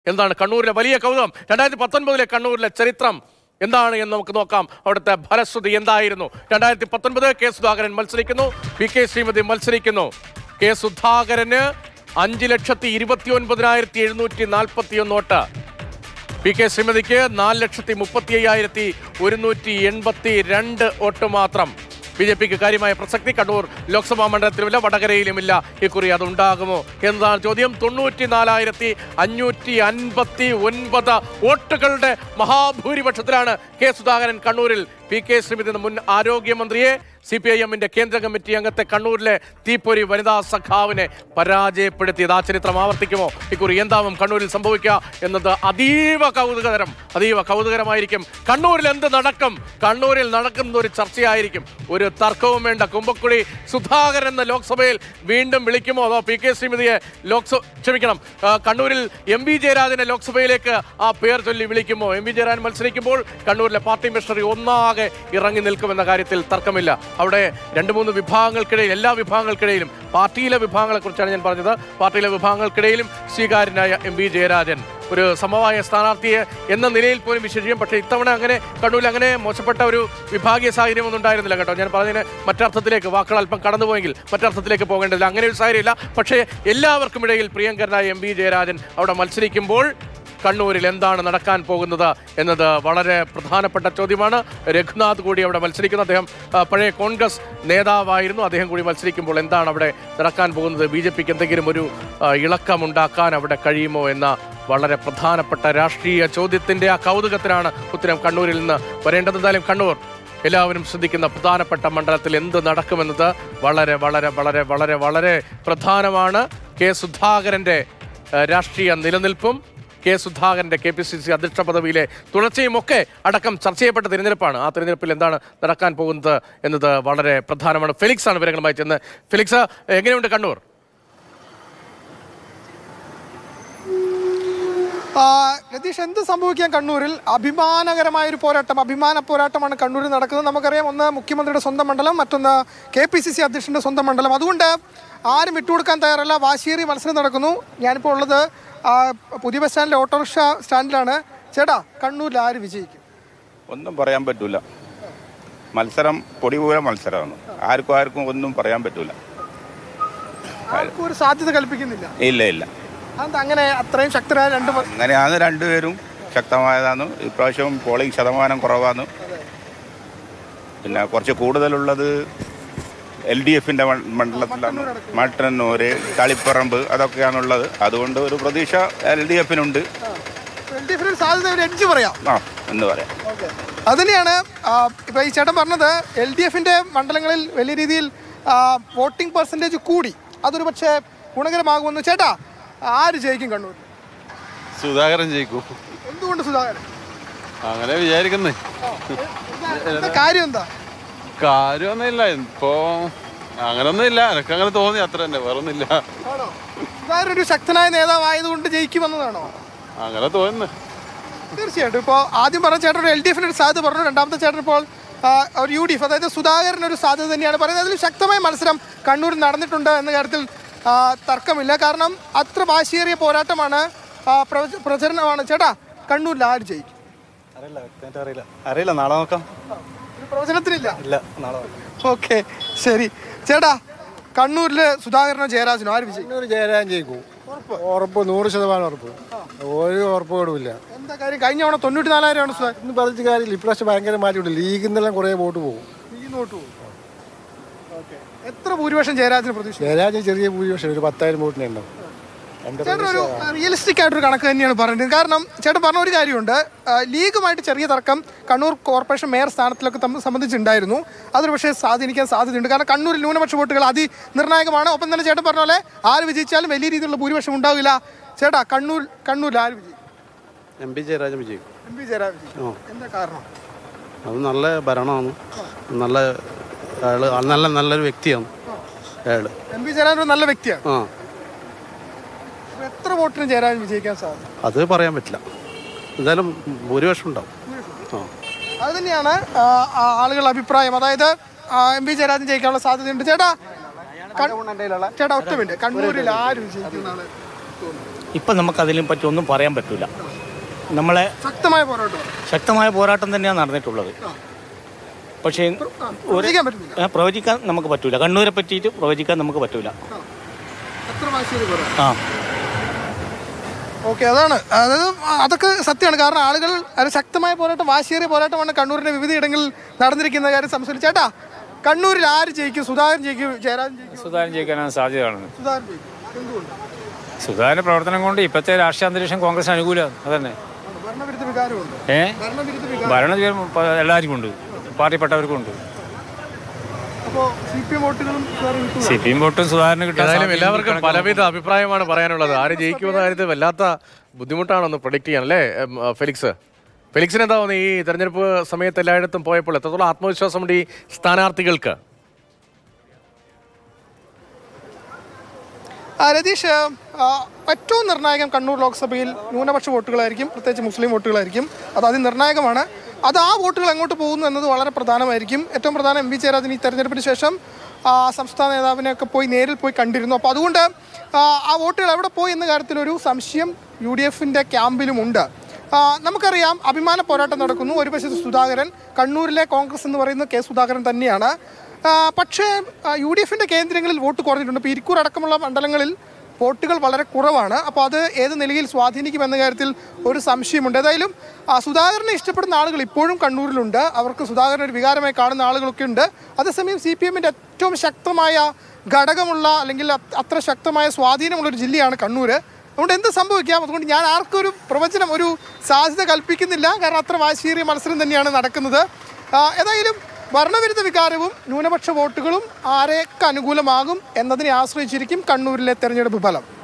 എന്താണ് കണ്ണൂരിലെ വലിയ കൗതുകം? 2019 കണ്ണൂരിലെ ചരിത്രം എന്താണ് എന്ന് നമുക്ക് നോക്കാം. അവിടുത്തെ ഫലശ്രുതി എന്തായിരുന്നു? 2019 കെ സുധാകരൻ മത്സരിക്കുന്നു, PK ശ്രീമതി മത്സരിക്കുന്നു. കെ സുധാകരന് 5,29,741 വോട്ട്, PK ശ്രീമതിക്ക് 4,35,182 വോട്ട് മാത്രം. BJPക്ക് കാര്യമായ പ്രസക്തി കണ്ണൂർ ലോക്സഭാ മണ്ഡലത്തിലുമില്ല, വടകരയിലുമില്ല. ഇക്കുറി അതുണ്ടാകുമോ എന്നതാണ് ചോദ്യം. 94,559 വോട്ടുകളുടെ മഹാഭൂരിപക്ഷത്തിലാണ് കെ സുധാകരൻ കണ്ണൂരിൽ PK ശ്രീമതി മുൻ ആരോഗ്യമന്ത്രിയെ, CPIM-ന്റെ കേന്ദ്ര കമ്മിറ്റി അംഗത്തെ, കണ്ണൂരിലെ തീപ്പൊരി വനിതാ സഖാവിനെ പരാജയപ്പെടുത്തിയത്. ആ ചരിത്രം ആവർത്തിക്കുമോ ഇക്കുറി? എന്താവും കണ്ണൂരിൽ സംഭവിക്കുക എന്നത് അതീവ കൗതുകരമായിരിക്കും. കണ്ണൂരിൽ എന്ത് നടക്കും? കണ്ണൂരിൽ നടക്കുന്ന ഒരു ചർച്ചയായിരിക്കും. ഒരു തർക്കവും വേണ്ട. കുമ്പക്കുഴി സുധാകരൻ എന്ന ലോക്സഭയിൽ വീണ്ടും വിളിക്കുമോ, അതോ PK ശ്രീമതിയെ കണ്ണൂരിൽ MV ജയരാജനെ ലോക്സഭയിലേക്ക് ആ പേർ ചൊല്ലി വിളിക്കുമോ? MV ജയരാജൻ മത്സരിക്കുമ്പോൾ കണ്ണൂരിലെ പാർട്ടി മിഷണറി ഒന്നാകെ ഇറങ്ങി നിൽക്കുമെന്ന കാര്യത്തിൽ തർക്കമില്ല. അവിടെ 2-3 വിഭാഗങ്ങൾക്കിടയിൽ, എല്ലാ വിഭാഗങ്ങൾക്കിടയിലും, പാർട്ടിയിലെ വിഭാഗങ്ങളെക്കുറിച്ചാണ് ഞാൻ പറഞ്ഞത്, പാർട്ടിയിലെ വിഭാഗങ്ങൾക്കിടയിലും സ്വീകാര്യനായ MV ജയരാജൻ ഒരു സമവായ സ്ഥാനാർത്ഥിയെ എന്ന നിലയിൽ പോലും വിശേഷിക്കും. പക്ഷേ ഇത്തവണ അങ്ങനെ കണ്ണൂരിൽ അങ്ങനെ മോശപ്പെട്ട ഒരു വിഭാഗീയ സാഹചര്യം ഒന്നും ഉണ്ടായിരുന്നില്ല കേട്ടോ. ഞാൻ പറഞ്ഞതിന് മറ്റർത്ഥത്തിലേക്ക് വാക്കുകൾ അല്പം കടന്നുപോയെങ്കിൽ മറ്റർത്ഥത്തിലേക്ക് പോകേണ്ടതില്ല. അങ്ങനെ ഒരു സാഹചര്യമില്ല. പക്ഷേ എല്ലാവർക്കും ഇടയിൽ പ്രിയങ്കരനായ MV ജയരാജൻ അവിടെ മത്സരിക്കുമ്പോൾ കണ്ണൂരിൽ എന്താണ് നടക്കാൻ പോകുന്നത് എന്നത് വളരെ പ്രധാനപ്പെട്ട ചോദ്യമാണ്. രഘുനാഥ് കൂടി അവിടെ മത്സരിക്കുന്നു. അദ്ദേഹം പഴയ കോൺഗ്രസ് നേതാവായിരുന്നു. അദ്ദേഹം കൂടി മത്സരിക്കുമ്പോൾ എന്താണ് അവിടെ നടക്കാൻ പോകുന്നത്? BJPക്ക് എന്തെങ്കിലും ഒരു ഇളക്കമുണ്ടാക്കാൻ അവിടെ കഴിയുമോ എന്ന വളരെ പ്രധാനപ്പെട്ട രാഷ്ട്രീയ ചോദ്യത്തിൻ്റെ ആ കൗതുകത്തിനാണ് ഉത്തരം കണ്ണൂരിൽ നിന്ന് വരേണ്ടത്. എന്തായാലും കണ്ണൂർ എല്ലാവരും ശ്രദ്ധിക്കുന്ന പ്രധാനപ്പെട്ട മണ്ഡലത്തിൽ എന്ത് നടക്കുമെന്നത് വളരെ വളരെ വളരെ വളരെ വളരെ പ്രധാനമാണ്. കെ സുധാകരൻ്റെ രാഷ്ട്രീയ നിലനിൽപ്പും കെ സുധാകരൻ്റെ KPCC അധ്യക്ഷ പദവിയിലെ തുടർച്ചയും ഒക്കെ അടക്കം ചർച്ച ചെയ്യപ്പെട്ട തിരഞ്ഞെടുപ്പാണ്. ആ തിരഞ്ഞെടുപ്പിൽ എന്താണ് നടക്കാൻ പോകുന്നത് എന്നത് വളരെ പ്രധാനമാണ്. ഫെലിക്സ് ആണ് വിവരങ്ങളുമായി ചെന്ന്. ഫെലിക്സ്, എങ്ങനെയുണ്ട് കണ്ണൂർ? രതീഷ്, എന്ത് സംഭവിക്കാൻ കണ്ണൂരിൽ? അഭിമാന പോരാട്ടമാണ് കണ്ണൂരിൽ നടക്കുന്നത്. നമുക്കറിയാം, ഒന്ന് മുഖ്യമന്ത്രിയുടെ സ്വന്തം മണ്ഡലം, മറ്റൊന്ന് KPCC അധ്യക്ഷൻ്റെ സ്വന്തം മണ്ഡലം. അതുകൊണ്ട് ആരും വിട്ടുകൊടുക്കാൻ തയ്യാറല്ല. വാശിയേറിയ മത്സരം നടക്കുന്നു. ഞാനിപ്പോൾ ഉള്ളത് പുതിയ ബസ് സ്റ്റാൻഡിലെ ഓട്ടോറിക്ഷ സ്റ്റാൻഡിലാണ്. ചേട്ടാ, കണ്ണൂരിൽ ആര് വിജയിക്കും? ഒന്നും പറയാൻ പറ്റൂല. മത്സരം പൊടിപൂര മത്സരമാണ്. ആർക്കും ഒന്നും പറയാൻ പറ്റൂല. ആർക്കും ഒരു സാധ്യത കൽപ്പിക്കുന്നില്ല. ഇല്ല. അങ്ങനെ അത്രയും ശക്തരായ അങ്ങനെയാണ് രണ്ടുപേരും ശക്തമായതാണ്. ഇപ്രാവശ്യം പോളിംഗ് ശതമാനം കുറവാണ്. പിന്നെ കുറച്ച് കൂടുതലുള്ളത് LDF-ന്റെ മണ്ഡലത്തിലാണ്. മട്ടന്നൂര്, തളിപ്പറമ്പ് അതൊക്കെയാണുള്ളത്. അതുകൊണ്ട് ഒരു പ്രതീക്ഷ LDF-നുണ്ട്. എന്ന് പറയാം. അതുതന്നെയാണ് ഇപ്പൊ ഈ ചേട്ടൻ പറഞ്ഞത്. LDF-ന്റെ മണ്ഡലങ്ങളിൽ വലിയ രീതിയിൽ വോട്ടിംഗ് പെർസെൻറ്റേജ് കൂടി. അതൊരു പക്ഷേ ഗുണകരമാകുമെന്ന്. ചേട്ടാ, ആര് ജയിക്കും കണ്ണൂർ? സുധാകരൻ ജയിക്കും. എന്തുകൊണ്ട് സുധാകരൻ? അങ്ങനെ വിചാരിക്കുന്നേ. കാര്യം എന്താ? കാര്യമൊന്നുമില്ല. ഇപ്പോ അങ്ങനൊന്നുമില്ല. എനിക്ക് അങ്ങനെ തോന്നി, അത്ര തന്നെ, വേറൊന്നുമില്ല. സുധാകരൻ ഒരു ശക്തനായ നേതാവായതുകൊണ്ട് ജയിക്കുമെന്നതാണോ? അങ്ങനെ തോന്നുന്നു. തീർച്ചയായിട്ടും. ഇപ്പോൾ ആദ്യം പറഞ്ഞ ചേട്ടൻ ഒരു LDF-ന് ഒരു സാധ്യത പറഞ്ഞു. രണ്ടാമത്തെ ചേട്ടൻ ഇപ്പോൾ ഒരു UDF, അതായത് സുധാകരൻ ഒരു സാധ്യത തന്നെയാണ് പറയുന്നത്. അതിൽ ശക്തമായ മത്സരം കണ്ണൂരിൽ നടന്നിട്ടുണ്ട് എന്ന കാര്യത്തിൽ തർക്കമില്ല. കാരണം അത്ര വാശിയേറിയ പോരാട്ടമാണ്, പ്രചരണമാണ്. ചേട്ടാ, കണ്ണൂരിൽ ആര് ജയിക്കും? അറിയില്ല, നാളെ നോക്കാം. പ്രവചനത്തിനില്ല. ഓക്കെ, ശരി. ചേട്ടാ, കണ്ണൂരില് സുധാകരനോ ജയരാജനോ ആര് വിജയിക്കും? ജയരാജൻ ജയിക്കും. ഉറപ്പ്, 100% ഉറപ്പ്. ഒരു ഉറപ്പോടുമില്ല. എന്താ കാര്യം? കഴിഞ്ഞ തവണ 94,000 ഇന്ന് പറഞ്ഞ കാര്യമില്ല. ഇപ്രാവശ്യം ഭയങ്കര മാറ്റമുണ്ട്. ലീഗിൽ നിന്നെല്ലാം കുറേ വോട്ട് പോകും. എത്ര ഭൂരിപക്ഷം ജയരാജന് പ്രതീക്ഷ? ജയരാജൻ ചെറിയ ഭൂരിപക്ഷം, ഒരു 10,000 വോട്ടിനെ ഉണ്ടാവും. ചേട്ടൻ ഒരു റിയലിസ്റ്റിക് ആയിട്ടൊരു കണക്ക് തന്നെയാണ് പറഞ്ഞത്. കാരണം ചേട്ടൻ പറഞ്ഞ ഒരു കാര്യമുണ്ട്, ലീഗുമായിട്ട് ചെറിയ തർക്കം കണ്ണൂർ കോർപ്പറേഷൻ മേയർ സ്ഥാനത്തിലൊക്കെ സംബന്ധിച്ചുണ്ടായിരുന്നു. അതൊരു പക്ഷേ സ്വാധീനിക്കാൻ സാധ്യതയുണ്ട്. കാരണം കണ്ണൂരിൽ ന്യൂനപക്ഷ വോട്ടുകൾ അതിനിർണായകമാണ്. ഒപ്പം തന്നെ ചേട്ടൻ പറഞ്ഞ പോലെ ആര് വിജയിച്ചാലും വലിയ രീതിയിലുള്ള ഭൂരിപക്ഷം ഉണ്ടാവില്ല. ചേട്ടാ, കണ്ണൂരിൽ ആര് വിജയിക്കും? MV ജയരാജൻ വിജയിക്കും. MV ജയരാജൻ വിജയിക്കും. എന്താ കാരണം? അത് നല്ല ഭരണമാണ്. നല്ലൊരു വ്യക്തിയാണ് അയാൾ. MV ജയരാജൻ നല്ല വ്യക്തിയാണ്. എത്ര വോട്ടിന് ജയരാജൻ വിജയിക്കാൻ സാധ്യത? അത് പറയാൻ പറ്റില്ല. എന്തായാലും ഭൂരിപക്ഷം ഉണ്ടാവും. അത് തന്നെയാണ് ആളുകളുടെ അഭിപ്രായം. അതായത് MV ജയരാജൻ ജയിക്കാനുള്ള സാധ്യതയുണ്ട്. ചേട്ടാ, ഒറ്റ മിനിറ്റ്, കണ്ണൂരിൽ ആര് വിജയിക്കും? ഇപ്പം നമുക്കതിനെ പറ്റി ഒന്നും പറയാൻ പറ്റില്ല. നമ്മളെ ശക്തമായ പോരാട്ടം തന്നെയാണ് നടന്നിട്ടുള്ളത്. പക്ഷേ പ്രവചിക്കാൻ നമുക്ക് പറ്റൂല. കണ്ണൂരെ പറ്റിയിട്ട് പ്രവചിക്കാൻ നമുക്ക് പറ്റൂല. ആ ഓക്കെ, അതൊക്കെ സത്യമാണ്. കാരണം ആളുകൾ അത് ശക്തമായ പോരാട്ടം, വാശിയേറിയ പോരാട്ടമാണ് കണ്ണൂരിന്റെ വിവിധ ഇടങ്ങളിൽ നടന്നിരിക്കുന്ന കാര്യം സംസാരിച്ചു. ചേട്ടാ, കണ്ണൂരിൽ ആര് ജയിക്കും? സുധാകരൻ ജയിക്കും, ജയരാജൻ ജയിക്കും? സുധാകരൻ ജയിക്കാനാണ് സാധ്യത കാണുന്നത്. സുധാകരന്റെ പ്രവർത്തനം കൊണ്ട് ഇപ്പോഴത്തെ രാഷ്ട്രീയ അന്തരീക്ഷം കോൺഗ്രസ് അനുകൂലമാണ്. അതന്നെ. ഭരണ എല്ലാവർക്കും ഉണ്ട്, പാർട്ടിപ്പെട്ടവർക്കും ഉണ്ട്. CPM വോട്ടും സുധാകരന് കിട്ടും. എല്ലാവർക്കും പലവിധ അഭിപ്രായമാണ് പറയാനുള്ളത്. ആര് ജയിക്കുമെന്ന കാര്യത്തിൽ വല്ലാത്ത ബുദ്ധിമുട്ടാണെന്ന് പ്രൊഡിക്ട് ചെയ്യാൻ അല്ലേ ഫെലിക്സിന് എന്താ തോന്നുന്നത്? ഈ തെരഞ്ഞെടുപ്പ് സമയത്ത് എല്ലായിടത്തും പോയപ്പോൾ എത്രത്തോളം ആത്മവിശ്വാസമുണ്ട് ഈ സ്ഥാനാർത്ഥികൾക്ക്? രതീഷ്, ഏറ്റവും നിർണായകം കണ്ണൂർ ലോക്സഭയിൽ ന്യൂനപക്ഷ വോട്ടുകളായിരിക്കും, പ്രത്യേകിച്ച് മുസ്ലിം വോട്ടുകളായിരിക്കും. അത് അതിനിർണായകമാണ്. അത് ആ വോട്ടുകൾ എങ്ങോട്ട് പോകുന്നു എന്നത് വളരെ പ്രധാനമായിരിക്കും. ഏറ്റവും പ്രധാനം എം വി ജയരാജൻ ഈ തെരഞ്ഞെടുപ്പിന് ശേഷം സംസ്ഥാന നേതാവിനെയൊക്കെ നേരിൽ പോയി കണ്ടിരുന്നു. അപ്പോൾ അതുകൊണ്ട് ആ വോട്ടുകൾ എവിടെ പോയി എന്ന കാര്യത്തിലൊരു സംശയം UDFിൻ്റെ ക്യാമ്പിലുമുണ്ട്. നമുക്കറിയാം, അഭിമാന പോരാട്ടം നടക്കുന്നു. ഒരു വശത്ത് സുധാകരൻ, കണ്ണൂരിലെ കോൺഗ്രസ് എന്ന് പറയുന്നത് K സുധാകരൻ തന്നെയാണ്. പക്ഷേ UDFിൻ്റെ കേന്ദ്രങ്ങളിൽ വോട്ട് കുറഞ്ഞിട്ടുണ്ട്. ഇപ്പോൾ ഇരിക്കൂർ അടക്കമുള്ള മണ്ഡലങ്ങളിൽ വോട്ടുകൾ വളരെ കുറവാണ്. അപ്പോൾ അത് ഏത് നിലയിൽ സ്വാധീനിക്കുമെന്ന കാര്യത്തിൽ ഒരു സംശയമുണ്ട്. ഏതായാലും സുധാകരനെ ഇഷ്ടപ്പെടുന്ന ആളുകൾ ഇപ്പോഴും കണ്ണൂരിലുണ്ട്. അവർക്ക് സുധാകരൻ ഒരു വികാരമായി കാണുന്ന ആളുകളൊക്കെ ഉണ്ട്. അതേസമയം CPMൻ്റെ ഏറ്റവും ശക്തമായ ഘടകമുള്ള അല്ലെങ്കിൽ അത്ര ശക്തമായ സ്വാധീനമുള്ളൊരു ജില്ലയാണ് കണ്ണൂർ. അതുകൊണ്ട് എന്ത് സംഭവിക്കാം? അതുകൊണ്ട് ഞാൻ ആർക്കും ഒരു പ്രവചനം, ഒരു സാധ്യത കൽപ്പിക്കുന്നില്ല. കാരണം അത്ര വാശിയേറിയ മത്സരം തന്നെയാണ് നടക്കുന്നത്. ഏതായാലും ഭരണവിരുദ്ധ വികാരവും ന്യൂനപക്ഷ വോട്ടുകളും ആരെയൊക്കെ അനുകൂലമാകും എന്നതിനെ ആശ്രയിച്ചിരിക്കും കണ്ണൂരിലെ തെരഞ്ഞെടുപ്പ് ഫലം.